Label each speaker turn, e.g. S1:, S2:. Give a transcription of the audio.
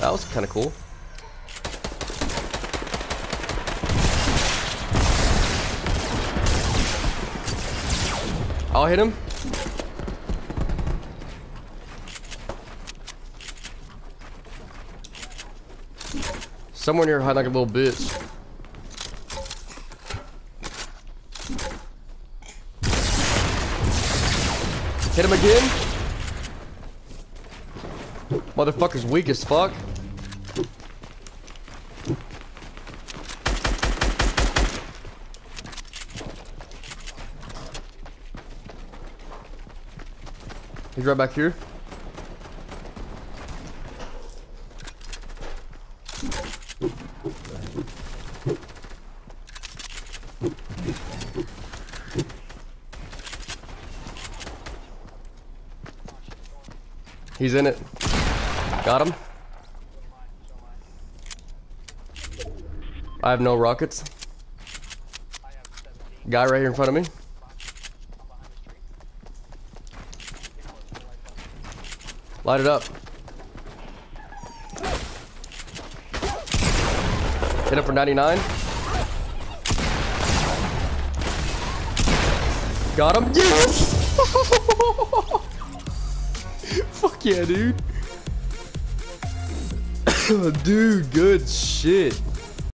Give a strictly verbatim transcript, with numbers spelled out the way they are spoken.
S1: That was kind of cool. I'll hit him. Somewhere near hiding like a little bitch. Hit him again. Motherfucker's weak as fuck. He's right back here. He's in it. Got him. I have no rockets. Guy right here in front of me. Light it up. Hit him for ninety-nine. Got him. Yes! Fuck yeah, dude. Dude, good shit.